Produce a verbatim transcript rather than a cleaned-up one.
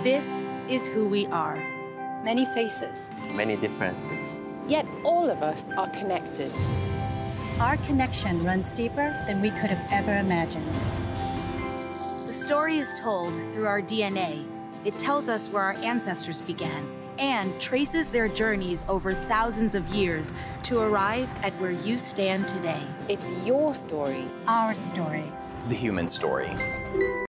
This is who we are. Many faces. Many differences. Yet all of us are connected. Our connection runs deeper than we could have ever imagined. The story is told through our D N A. It tells us where our ancestors began and traces their journeys over thousands of years to arrive at where you stand today. It's your story. Our story. The human story.